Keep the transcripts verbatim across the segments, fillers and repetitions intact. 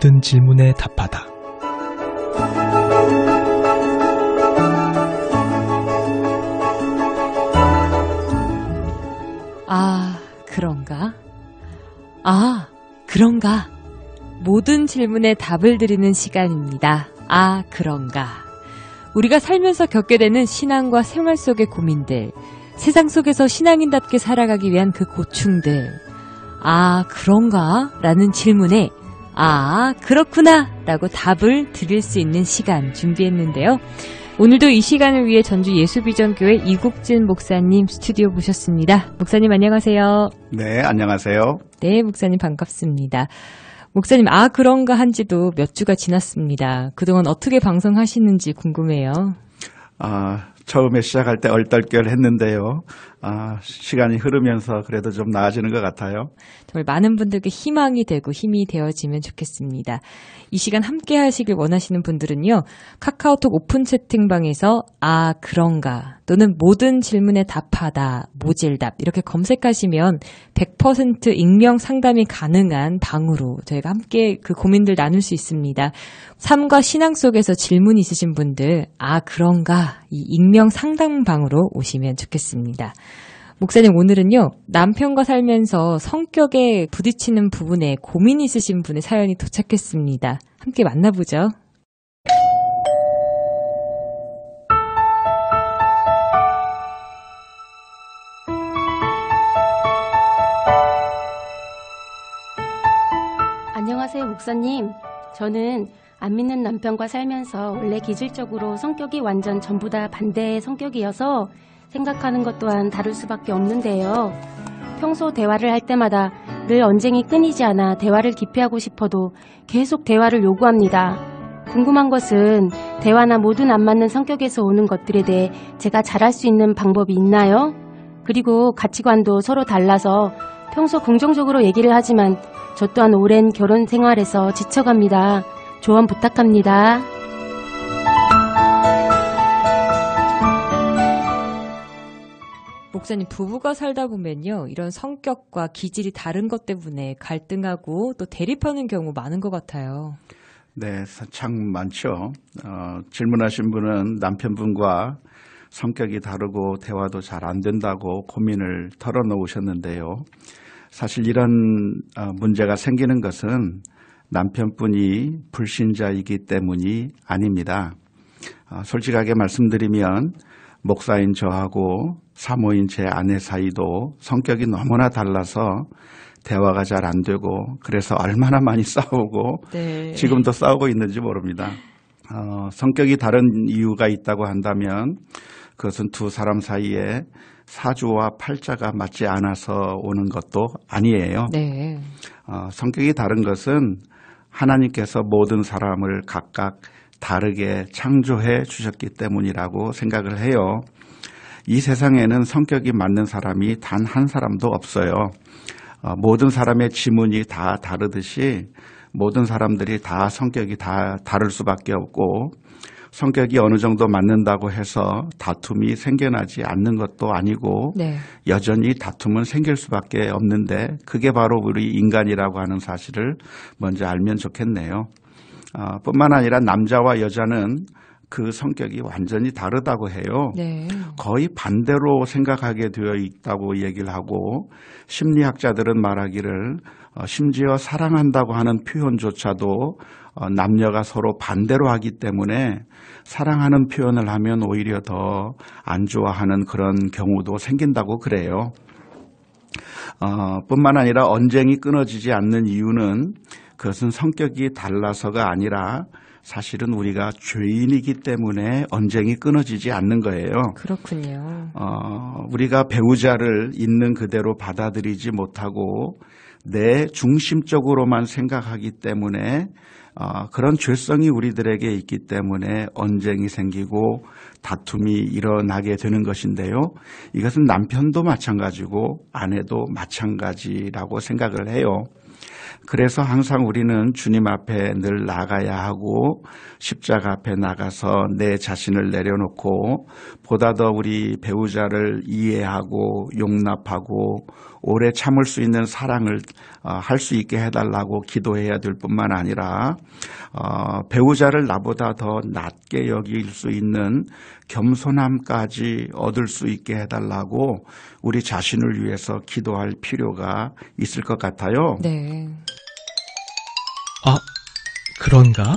모든 질문에 답하다. 아, 그런가? 아, 그런가? 모든 질문에 답을 드리는 시간입니다. 아, 그런가? 우리가 살면서 겪게 되는 신앙과 생활 속의 고민들, 세상 속에서 신앙인답게 살아가기 위한 그 고충들, 아, 그런가? 라는 질문에 아, 그렇구나! 라고 답을 드릴 수 있는 시간 준비했는데요. 오늘도 이 시간을 위해 전주 예수비전교회 이국진 목사님 스튜디오 모셨습니다. 목사님 안녕하세요. 네, 안녕하세요. 네, 목사님 반갑습니다. 목사님, 아, 그런가 한 지도 몇 주가 지났습니다. 그동안 어떻게 방송하시는지 궁금해요. 아, 처음에 시작할 때 얼떨결 했는데요. 아, 시간이 흐르면서 그래도 좀 나아지는 것 같아요. 정말 많은 분들께 희망이 되고 힘이 되어지면 좋겠습니다. 이 시간 함께 하시길 원하시는 분들은요. 카카오톡 오픈 채팅방에서 아, 그런가 또는 모든 질문에 답하다, 모질답 이렇게 검색하시면 백 퍼센트 익명 상담이 가능한 방으로 저희가 함께 그 고민들 나눌 수 있습니다. 삶과 신앙 속에서 질문 있으신 분들 아, 그런가 이 익명 상담방으로 오시면 좋겠습니다. 목사님, 오늘은요, 남편과 살면서 성격에 부딪히는 부분에 고민이 있으신 분의 사연이 도착했습니다. 함께 만나보죠. 안녕하세요, 목사님. 저는 안 믿는 남편과 살면서 원래 기질적으로 성격이 완전 전부 다 반대의 성격이어서 생각하는 것 또한 다를 수밖에 없는데요. 평소 대화를 할 때마다 늘 언쟁이 끊이지 않아 대화를 기피하고 싶어도 계속 대화를 요구합니다. 궁금한 것은 대화나 모든 안 맞는 성격에서 오는 것들에 대해 제가 잘할 수 있는 방법이 있나요? 그리고 가치관도 서로 달라서 평소 긍정적으로 얘기를 하지만 저 또한 오랜 결혼 생활에서 지쳐갑니다. 조언 부탁합니다. 목사님, 부부가 살다 보면요, 이런 성격과 기질이 다른 것 때문에 갈등하고 또 대립하는 경우 많은 것 같아요. 네, 참 많죠. 어, 질문하신 분은 남편분과 성격이 다르고 대화도 잘 안 된다고 고민을 털어놓으셨는데요. 사실 이런 어, 문제가 생기는 것은 남편분이 불신자이기 때문이 아닙니다. 어, 솔직하게 말씀드리면 목사인 저하고 사모인 제 아내 사이도 성격이 너무나 달라서 대화가 잘 안 되고 그래서 얼마나 많이 싸우고 네. 지금도 싸우고 있는지 모릅니다. 어, 성격이 다른 이유가 있다고 한다면 그것은 두 사람 사이에 사주와 팔자가 맞지 않아서 오는 것도 아니에요. 네. 어, 성격이 다른 것은 하나님께서 모든 사람을 각각 다르게 창조해 주셨기 때문이라고 생각을 해요. 이 세상에는 성격이 맞는 사람이 단 한 사람도 없어요. 어, 모든 사람의 지문이 다 다르듯이 모든 사람들이 다 성격이 다 다를 수밖에 없고 성격이 어느 정도 맞는다고 해서 다툼이 생겨나지 않는 것도 아니고 네. 여전히 다툼은 생길 수밖에 없는데 그게 바로 우리 인간이라고 하는 사실을 먼저 알면 좋겠네요. 어, 뿐만 아니라 남자와 여자는 그 성격이 완전히 다르다고 해요. 네. 거의 반대로 생각하게 되어 있다고 얘기를 하고 심리학자들은 말하기를 어, 심지어 사랑한다고 하는 표현조차도 어, 남녀가 서로 반대로 하기 때문에 사랑하는 표현을 하면 오히려 더 안 좋아하는 그런 경우도 생긴다고 그래요. 어, 뿐만 아니라 언쟁이 끊어지지 않는 이유는 그것은 성격이 달라서가 아니라 사실은 우리가 죄인이기 때문에 언쟁이 끊어지지 않는 거예요. 그렇군요. 어, 우리가 배우자를 있는 그대로 받아들이지 못하고 내 중심적으로만 생각하기 때문에 어, 그런 죄성이 우리들에게 있기 때문에 언쟁이 생기고 다툼이 일어나게 되는 것인데요. 이것은 남편도 마찬가지고 아내도 마찬가지라고 생각을 해요. 그래서 항상 우리는 주님 앞에 늘 나가야 하고 십자가 앞에 나가서 내 자신을 내려놓고 보다 더 우리 배우자를 이해하고 용납하고 오래 참을 수 있는 사랑을 할 수 있게 해달라고 기도해야 될 뿐만 아니라 어, 배우자를 나보다 더 낮게 여길 수 있는 겸손함까지 얻을 수 있게 해달라고 우리 자신을 위해서 기도할 필요가 있을 것 같아요. 네. 아, 그런가?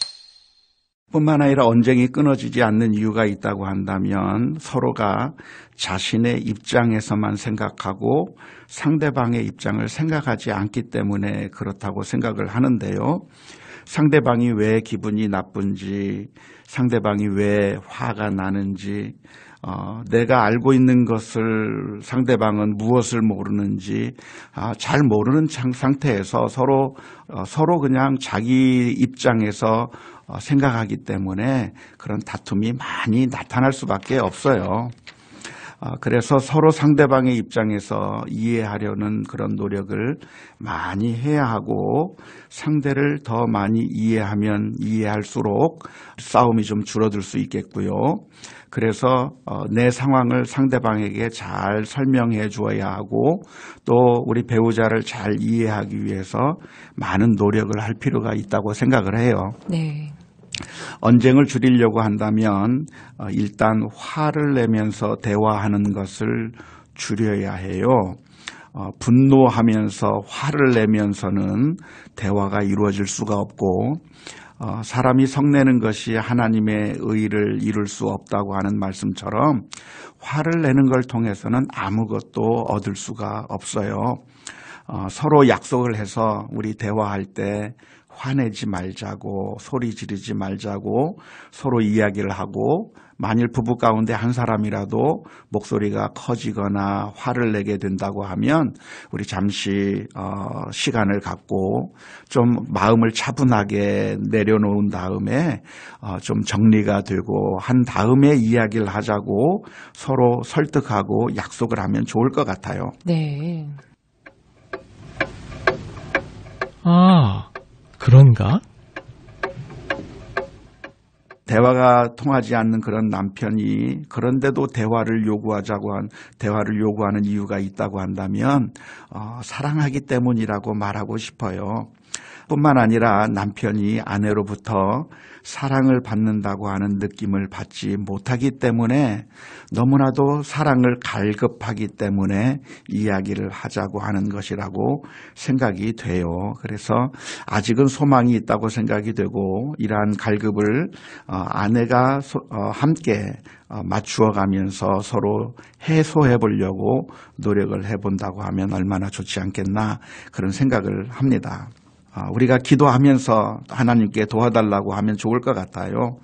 뿐만 아니라 언쟁이 끊어지지 않는 이유가 있다고 한다면 서로가 자신의 입장에서만 생각하고 상대방의 입장을 생각하지 않기 때문에 그렇다고 생각을 하는데요. 상대방이 왜 기분이 나쁜지, 상대방이 왜 화가 나는지, 어, 내가 알고 있는 것을 상대방은 무엇을 모르는지 아, 잘 모르는 상태에서 서로 어, 서로 그냥 자기 입장에서 어, 생각하기 때문에 그런 다툼이 많이 나타날 수밖에 없어요. 어, 그래서 서로 상대방의 입장에서 이해하려는 그런 노력을 많이 해야 하고 상대를 더 많이 이해하면 이해할수록 싸움이 좀 줄어들 수 있겠고요. 그래서 내 상황을 상대방에게 잘 설명해 주어야 하고 또 우리 배우자를 잘 이해하기 위해서 많은 노력을 할 필요가 있다고 생각을 해요. 네. 언쟁을 줄이려고 한다면 일단 화를 내면서 대화하는 것을 줄여야 해요. 어, 분노하면서 화를 내면서는 대화가 이루어질 수가 없고 어, 사람이 성내는 것이 하나님의 의를 이룰 수 없다고 하는 말씀처럼 화를 내는 걸 통해서는 아무것도 얻을 수가 없어요. 어, 서로 약속을 해서 우리 대화할 때 화내지 말자고 소리 지르지 말자고 서로 이야기를 하고 만일 부부 가운데 한 사람이라도 목소리가 커지거나 화를 내게 된다고 하면 우리 잠시 어, 시간을 갖고 좀 마음을 차분하게 내려놓은 다음에 어, 좀 정리가 되고 한 다음에 이야기를 하자고 서로 설득하고 약속을 하면 좋을 것 같아요. 네. 아, 그런가? 대화가 통하지 않는 그런 남편이 그런데도 대화를 요구하자고 한 대화를 요구하는 이유가 있다고 한다면 어, 사랑하기 때문이라고 말하고 싶어요. 뿐만 아니라 남편이 아내로부터 사랑을 받는다고 하는 느낌을 받지 못하기 때문에 너무나도 사랑을 갈급하기 때문에 이야기를 하자고 하는 것이라고 생각이 돼요. 그래서 아직은 소망이 있다고 생각이 되고 이러한 갈급을 아내가 함께 맞추어 가면서 서로 해소해 보려고 노력을 해본다고 하면 얼마나 좋지 않겠나 그런 생각을 합니다. 우리가 기도하면서 하나님께 도와달라고 하면 좋을 것 같아요.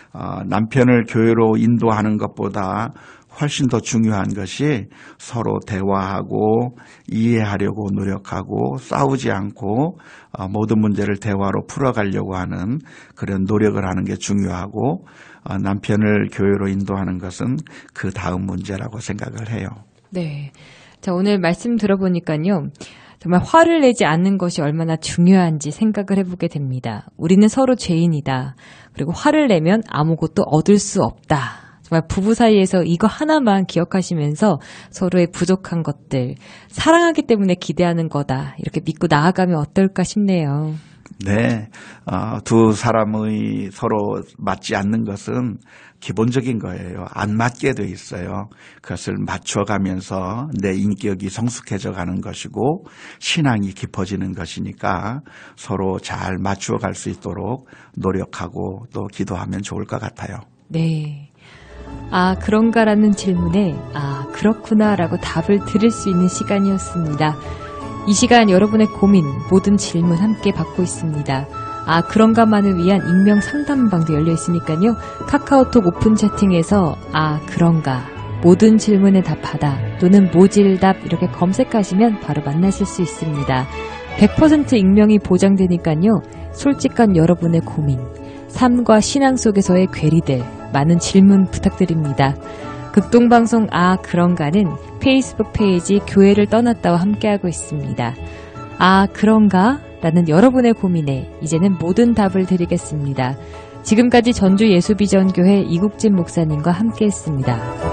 남편을 교회로 인도하는 것보다 훨씬 더 중요한 것이 서로 대화하고 이해하려고 노력하고 싸우지 않고 모든 문제를 대화로 풀어가려고 하는 그런 노력을 하는 게 중요하고 남편을 교회로 인도하는 것은 그 다음 문제라고 생각을 해요. 네. 자, 오늘 말씀 들어보니까요. 정말 화를 내지 않는 것이 얼마나 중요한지 생각을 해보게 됩니다. 우리는 서로 죄인이다. 그리고 화를 내면 아무것도 얻을 수 없다. 정말 부부 사이에서 이거 하나만 기억하시면서 서로의 부족한 것들, 사랑하기 때문에 기대하는 거다. 이렇게 믿고 나아가면 어떨까 싶네요. 네, 어, 두 사람의 서로 맞지 않는 것은 기본적인 거예요. 안 맞게 돼 있어요. 그것을 맞춰가면서 내 인격이 성숙해져 가는 것이고 신앙이 깊어지는 것이니까 서로 잘 맞추어 갈 수 있도록 노력하고 또 기도하면 좋을 것 같아요. 네. 아, 그런가라는 질문에 아, 그렇구나라고 답을 들을 수 있는 시간이었습니다. 이 시간 여러분의 고민, 모든 질문 함께 받고 있습니다. 아, 그런가만을 위한 익명 상담방도 열려 있으니까요. 카카오톡 오픈 채팅에서 아, 그런가, 모든 질문에 답하다 또는 모질답 이렇게 검색하시면 바로 만나실 수 있습니다. 백 퍼센트 익명이 보장되니까요. 솔직한 여러분의 고민, 삶과 신앙 속에서의 괴리들, 많은 질문 부탁드립니다. 극동방송 아 그런가는 페이스북 페이지 교회를 떠났다와 함께하고 있습니다. 아, 그런가? 라는 여러분의 고민에 이제는 모든 답을 드리겠습니다. 지금까지 전주 예수비전교회 이국진 목사님과 함께했습니다.